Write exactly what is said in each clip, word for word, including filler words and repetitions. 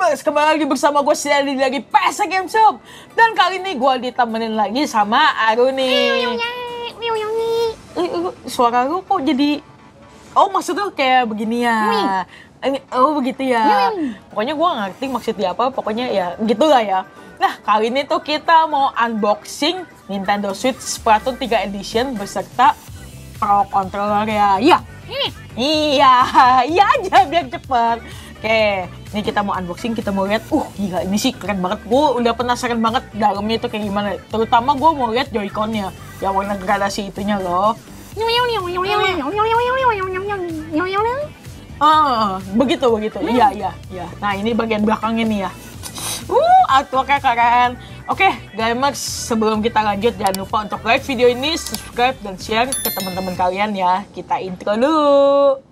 gamers, kembali lagi bersama gue Shelly lagi P S Game Shop. Dan kali ini gue ditemenin lagi sama Aru nih. Suara lu kok jadi... Oh maksudnya kayak begini ya? Oh begitu ya? Pokoknya gue gak ngerti maksudnya apa, pokoknya ya gitulah ya. Nah kali ini tuh kita mau unboxing Nintendo Switch Splatoon tiga Edition beserta Pro Controller ya. Iya, iya, iya aja biar cepet. Oke, ini kita mau unboxing, kita mau lihat. Uh, gila ini sih keren banget. Gue udah penasaran banget dalamnya itu kayak gimana. Terutama gue mau lihat Joy-Con-nya yang warna gradasi itunya loh. Ah, begitu begitu. Iya iya iya. Nah ini bagian belakangnya nih ya. Uh, artworknya keren. Oke, gamers, sebelum kita lanjut jangan lupa untuk like video ini, subscribe dan share ke teman-teman kalian ya. Kita intro dulu.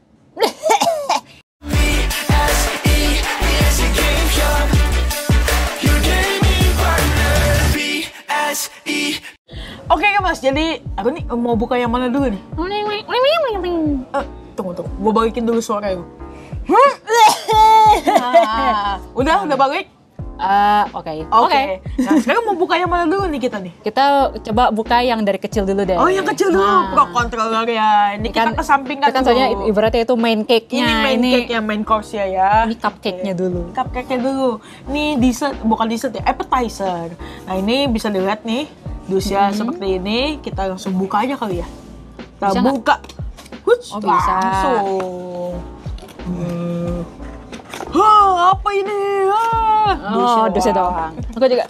Oke okay, mas, jadi aku nih mau buka yang mana dulu nih? Uh, tunggu tunggu, gue balikin dulu suara lu. Nah, udah, udah balik? Uh, Oke, okay. Oke. Okay. Okay. Nah sekarang mau buka yang mana dulu nih kita nih? Kita coba buka yang dari kecil dulu deh. Oh yang kecil dulu, nah. Pro Controller ya. Ini kan, kita kesampingkan kan dulu. soalnya ibaratnya itu main cake-nya. Ini main ini, cake yang main course ya ya. Ini cupcake-nya okay. dulu. Cupcake-nya dulu. Ini dessert, bukan dessert ya, appetizer. Nah ini bisa dilihat nih, dusnya hmm. seperti ini. Kita langsung buka aja kali ya. Kita bisa buka. Huts, oh bisa. Langsung. Hmm. Hah, apa ini? Ah, oh, dusnya doang. Aku juga.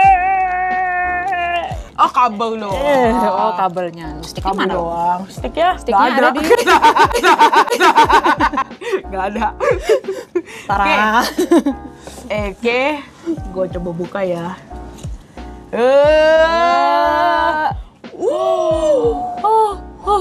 Oh, kabel loh. Oh, kabelnya. Sticknya mana? Doang. Stick ya? Sticknya ada, ada di. Gak ada. Tara. Oke, okay. Gue coba buka ya. Eh. Uh. Oh.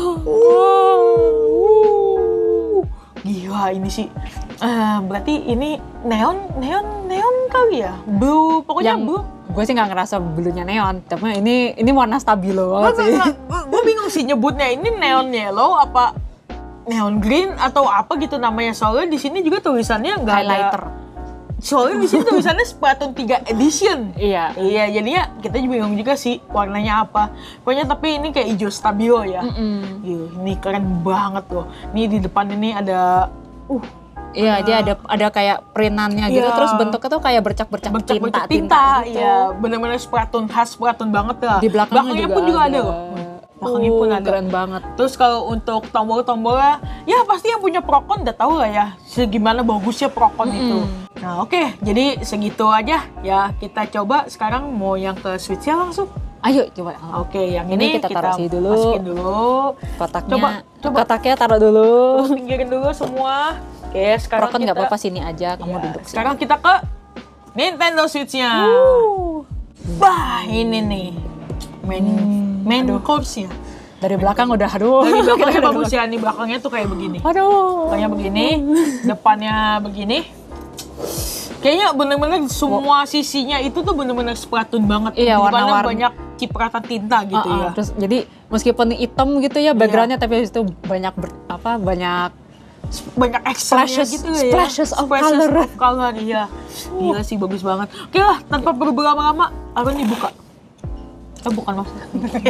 Oh. Gila ini sih. Uh, berarti ini neon, neon, neon kali ya? Blue, pokoknya yang, blue. Gue sih nggak ngerasa bluenya neon, tapi ini ini warna stabilo banget sih. Gue bingung sih nyebutnya ini neon yellow apa neon green atau apa gitu namanya. Soalnya di sini juga tulisannya nggak highlighter. Ada. Soalnya di sini tulisannya Splatoon tiga Edition. Iya. Iya, jadinya kita juga bingung juga sih warnanya apa. Pokoknya tapi ini kayak hijau stabilo ya. Mm -mm. Yuh, ini keren banget loh. Ini di depan ini ada uh Iya, uh, dia ada ada kayak printannya gitu, iya. Terus bentuknya tuh kayak bercak-bercak tinta, tinta, tinta gitu. Iya, benar-benar Splatoon khas Splatoon banget lah. Di belakangnya, belakangnya juga pun juga ada, ada loh. Belakangnya uh, pun ada. Keren banget. Terus kalau untuk tombol-tombolnya, ya pasti yang punya Procon udah tahu lah ya, segimana bagusnya Procon mm -hmm. itu. Nah, oke, okay, jadi segitu aja ya. Kita coba sekarang mau yang ke Switch-nya langsung. Ayo coba. Oke, okay, yang ini, ini kita, kita taruh sini dulu. Masukin dulu. Kotaknya. Coba, coba. Kotaknya taruh dulu. Terus pinggirin dulu semua. Oke, sekarang Procon kita... nggak apa-apa sini aja, kamu ya, duduk sini. Sekarang kita ke Nintendo Switch-nya. Bah, ini nih. Main, hmm, main course-nya. Dari belakang udah, aduh. Dari belakangnya bagus ya, nih belakangnya tuh kayak begini. Aduh. Belakangnya begini, depannya begini. Kayaknya bener-bener semua wow. sisinya itu tuh bener-bener Splatoon banget. Iya, warna-warna. Banyak cipratan tinta gitu uh, uh, ya. Terus jadi meskipun hitam gitu ya backgroundnya, iya. Tapi itu banyak ber, apa banyak banyak splashes gitu ya. Splashes of splashes color. Of color, iya. Gila sih bagus banget. Oke lah, tanpa perlu berlama-lama, aku nih buka. Eh bukan maksudnya.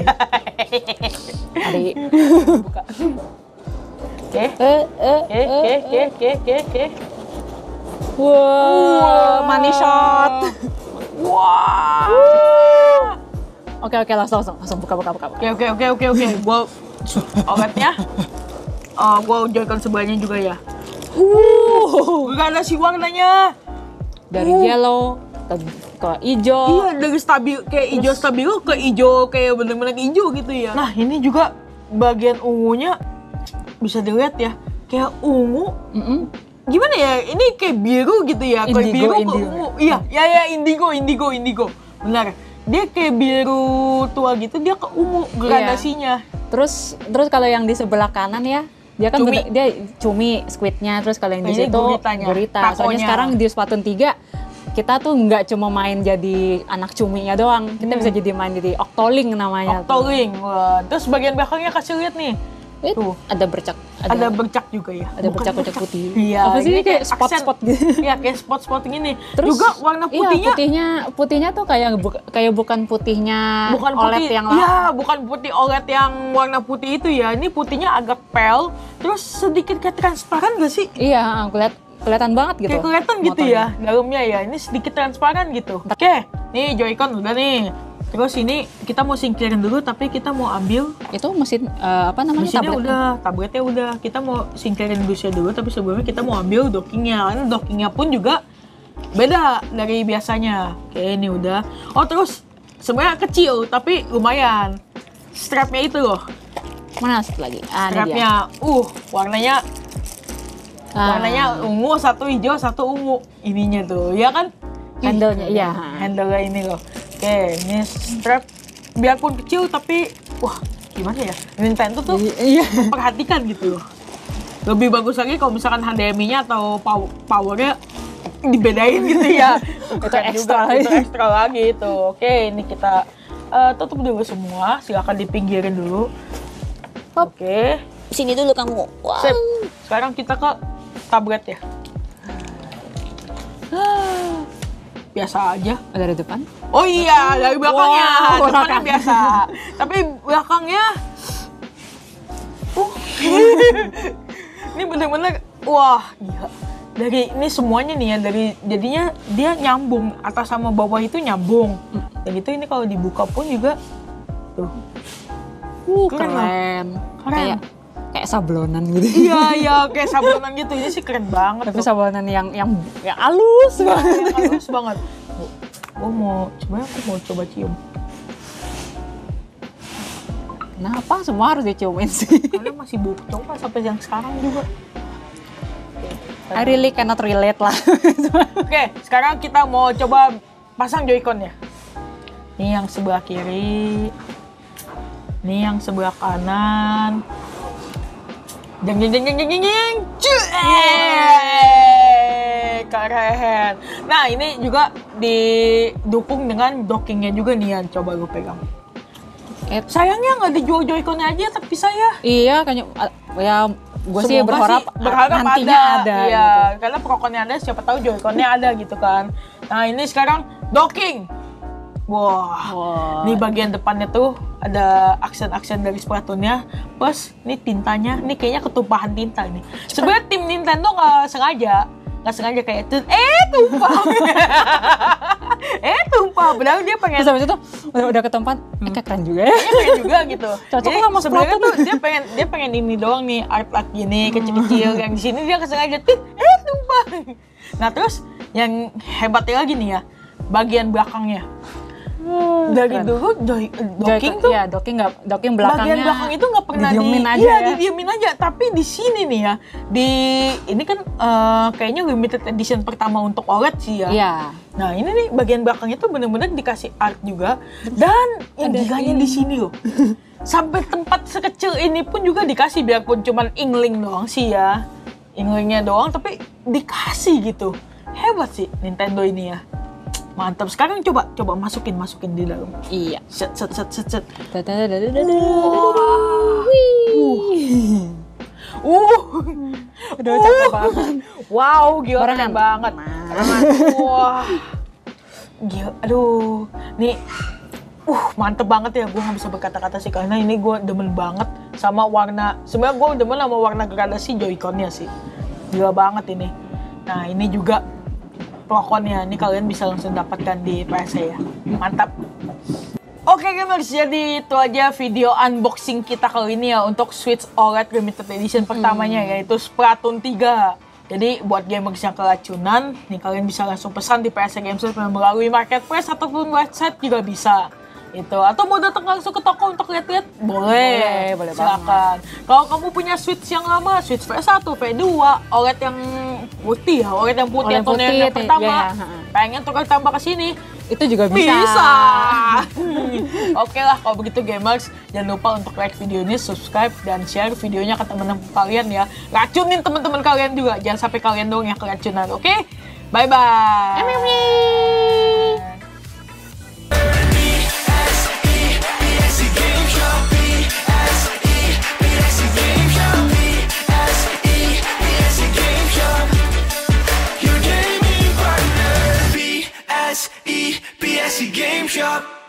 Adik. Buka. Oke. Oke, oke, oke, oke, oke. Wow, money shot. Wah. Wow. Oke oke langsung langsung langsung buka buka buka. Oke oke oke oke oke. Gua obatnya. Oh, gua Joy-Con sebelahnya juga ya. Uh, gak ada sih warnanya. Dari uh. yellow ke, ke hijau. Iya, dari stabil kayak hijau stabilo ke hijau kayak bener-bener hijau gitu ya. Nah, ini juga bagian ungunya bisa dilihat ya, kayak ungu. Mm -mm. Gimana ya? Ini kayak biru gitu ya, kayak indigo, biru indigo. ke ungu. Iya, ya ya indigo, indigo, indigo. Benar. Dia kayak biru tua gitu, dia ke ungu gradasinya. Iya. Terus terus kalau yang di sebelah kanan ya, dia kan cumi. Bener, dia cumi squidnya, terus kalau yang di situ gurita. Soalnya sekarang di Splatoon tiga kita tuh nggak cuma main jadi anak cuminya doang, kita hmm. bisa jadi main jadi Octoling namanya. Octoling. Wah. Terus bagian belakangnya kasih lihat nih. Eh, tuh ada bercak, ada, ada bercak juga ya. Ada bercak-bercak putih. Iya. Apa sih kayak spot-spot gitu? Iya, kayak spot-spot gini. Terus juga warna putihnya. Iya, putihnya, putihnya tuh kayak bu, kayak bukan putihnya bukan O L E D putih, yang lain. Iya, bukan putih O L E D yang warna putih itu ya. Ini putihnya agak pale, terus sedikit kayak transparan gak sih? Iya, keliat, kelihatan banget gitu. Kayak kelihatan gitu ya, dalamnya ya. Ini sedikit transparan gitu. Oke, nih Joy-Con udah nih. Terus ini kita mau singkirin dulu, tapi kita mau ambil itu mesin uh, apa namanya? Mesinnya tablet udah, tabletnya udah. Kita mau singkirin dusnya dulu, tapi sebelumnya kita mau ambil dockingnya. Ini dockingnya pun juga beda dari biasanya. Oke, ini udah. Oh terus sebenarnya kecil, tapi lumayan. Strapnya itu loh. Mana satu lagi? Ah, strapnya, uh, warnanya ah. warnanya ungu, satu hijau, satu ungu. Ininya tuh, ya kan? Handle-nya, iya. Handle-nya ini loh. Oke, ini strap biarpun kecil tapi wah gimana ya, Nintendo tuh iya. Perhatikan gitu loh. Lebih bagus lagi kalau misalkan H D M I-nya atau powernya dibedain gitu ya. Itu ekstra, juga, itu ekstra lagi itu. Oke, ini kita uh, tutup dulu semua. Silakan dipinggirin dulu. Oke. Sini dulu kamu. Wow. Sip. Sekarang kita ke tablet ya. Biasa aja. Dari depan? Oh iya, dari belakangnya. Wow, depannya belakang. biasa. Tapi belakangnya uh. Ini bener-bener wah, iya. Dari ini semuanya nih ya, dari jadinya dia nyambung, atas sama bawah itu nyambung. Dan itu ini kalau dibuka pun juga tuh. Uh, keren. Keren. Keren. Kayak kayak sablonan gitu. Iya, iya, kayak sablonan gitu. Ini sih keren banget. Tapi tuh. sablonan yang yang yang halus ya, banget. Yang halus banget. Gue mau, sebenarnya aku mau coba cium. Kenapa semua harus diciumin sih? Karena masih bau coba sampai yang sekarang juga. I really cannot relate lah. Oke, sekarang kita mau coba pasang Joy-Con ya. Ini yang sebelah kiri. Ini yang sebelah kanan. Jeng jeng jeng jeng jeng jeng jeng. Keren. Nah, ini juga didukung dengan dockingnya juga nih ya. Coba gue pegang. Eh, sayangnya nggak dijual Joy-Con aja, tapi saya. Iya, kayaknya ya gue sih berharap, sih berharap nantinya ada. ada iya, gitu. Karena Pro-Con-nya ada, siapa tahu Joy-Con-nya ada gitu kan. Nah, ini sekarang docking. Wah, wow. Ini bagian depannya tuh ada aksen-aksen dari Splatoon-nya. Plus, ini tintanya, ini kayaknya ketumpahan tinta nih. Sebenarnya tim Nintendo nggak sengaja, nggak sengaja kayak itu, eh tumpah, eh tumpah. Padahal dia pengen. Terus habis itu udah, udah ketumpahan, hmm. eh keren juga ya. Keren juga gitu. Cocok nggak mas sebenarnya tuh dia pengen dia pengen ini doang nih, art art gini kecil-kecil. Yang di sini dia kesengaja, eh tumpah. Nah terus yang hebatnya lagi nih ya, bagian belakangnya. Hmm, dari keren. Dulu joy, docking Joy, tuh ya docking nggak docking belakangnya bagian belakang itu nggak pernah didiemin di, aja iya ya. didiemin aja, tapi di sini nih ya, di ini kan uh, kayaknya limited edition pertama untuk O L E D sih ya. Iya. Nah ini nih bagian belakangnya tuh bener-bener dikasih art juga, dan yang gilanya di sini loh. Sampai tempat sekecil ini pun juga dikasih, biarpun cuman ingling doang sih ya, inglingnya doang tapi dikasih gitu. Hebat sih Nintendo ini ya. Mantap. Sekarang coba coba masukin masukin di dalam. Iya. Set set set set set. Uh. Uh. Udah capek banget. Wow, gila keren banget. Wah. Gila. Aduh. Nih uh mantep banget ya. Gue nggak bisa berkata-kata sih karena ini gue demen banget sama warna. Sebenarnya gue demen sama warna gradasi Joy-Con-nya sih. Gila banget ini. Nah, ini juga Pro-Con-nya, ini kalian bisa langsung dapatkan di P S ya. Mantap. Oke gamers, jadi itu aja video unboxing kita kali ini ya untuk Switch O L E D Limited Edition pertamanya, hmm. yaitu Splatoon tiga. Jadi buat gamers yang keracunan, nih kalian bisa langsung pesan di P S Games melalui marketplace ataupun website juga bisa. Itu atau mau datang langsung ke toko untuk lihat-lihat boleh, boleh, boleh silakan. Kalau kamu punya Switch yang lama, Switch P S satu, P dua, O L E D yang putih, O L E D yang putih atau yang, yang pertama, ya, pengen tukar tambah ke sini, itu juga bisa. Bisa. Oke lah kalau begitu gamers, jangan lupa untuk like video ini, subscribe dan share videonya ke teman-teman kalian ya. Racunin teman-teman kalian juga, jangan sampai kalian doang yang keracunan. Oke, bye bye. Game Galaxy Game Shop.